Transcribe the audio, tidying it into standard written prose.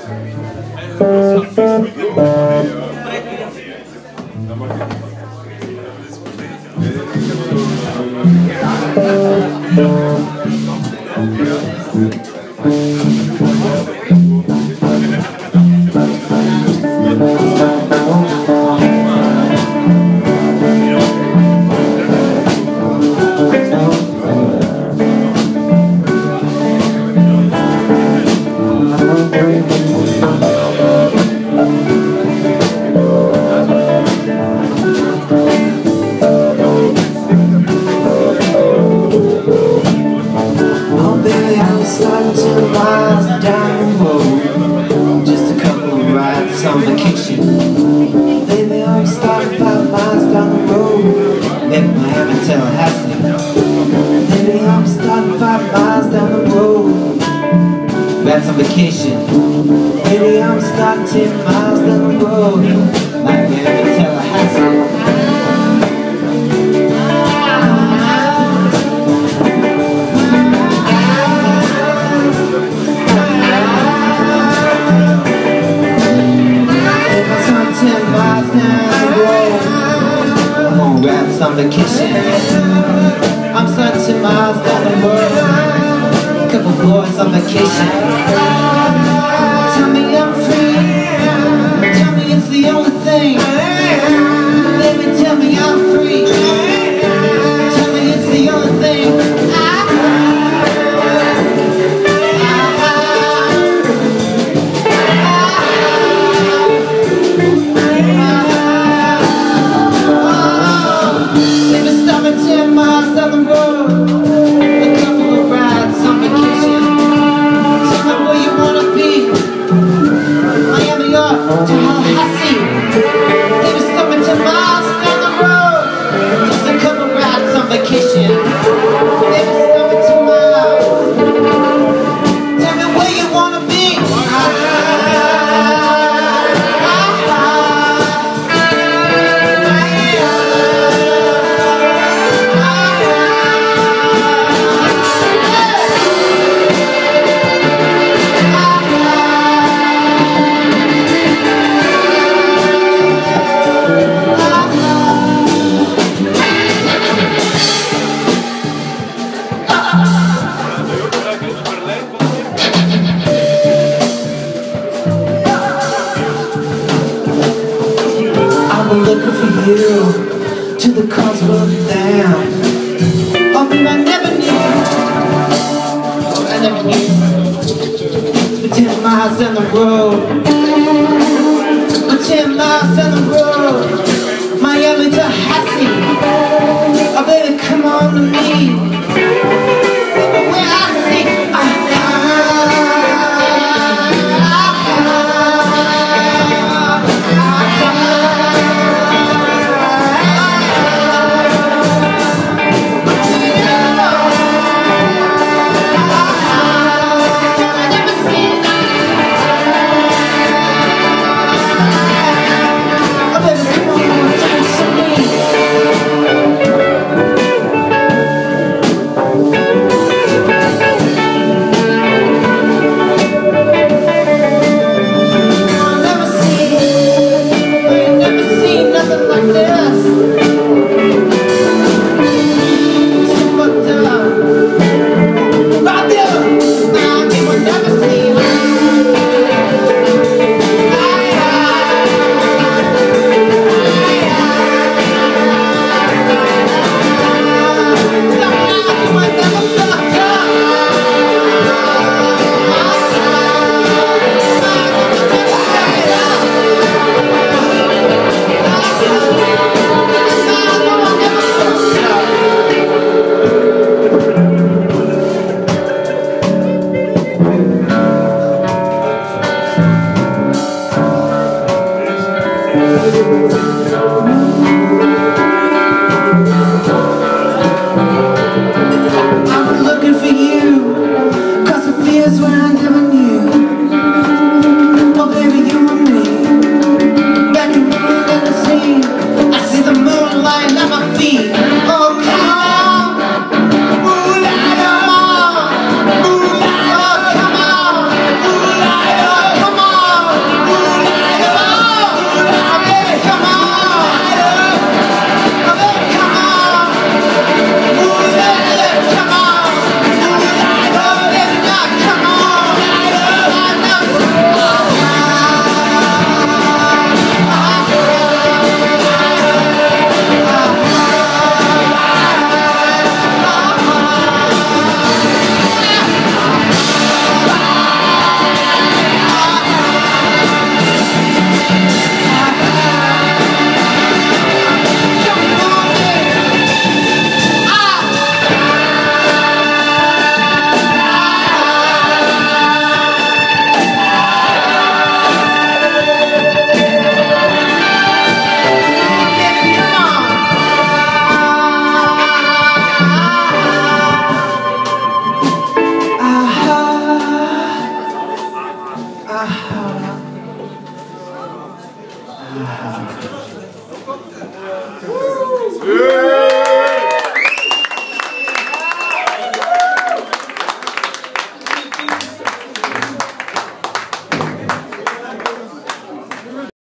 On vacation, baby, I'm starting 5 miles down the road. Maybe Miami, Tallahassee. Baby, I'm starting 5 miles down the road. That's on vacation. Baby, I'm starting 10 miles down the road. Miami, Tallahassee. On vacation, I'm starting 10 miles down the road. Couple boys on vacation. Tell me I'm free. Tell me it's the only thing. Baby, tell me I'm free. Tell me it's the only thing. Tallahassee, they were stopping 10 miles down the road. Just a couple rides on vacation. They were stopping 2 miles. Tell me where you wanna be. I'm looking for you till the cars broke down. Oh, babe, I never knew. Oh, I never knew. We're 10 miles down the road. We're 10 miles down the road. Miami, Tallahassee. Oh, baby, come on to me. Baby, where I see. Come on. Yeah!